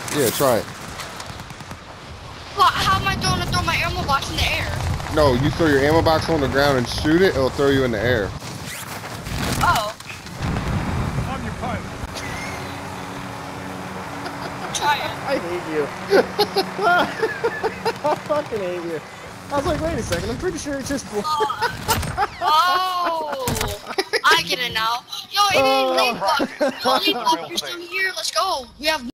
Yeah, try it. Well, how am I going to throw my ammo box in the air? No, you throw your ammo box on the ground and shoot it, it'll throw you in the air. Oh. I'm your pilot. Try it. I hate you. I fucking hate you. I was like, wait a second, I'm pretty sure it's just... Oh. I get it now. Yo, Leaf Walker, you're still here. Let's go. We have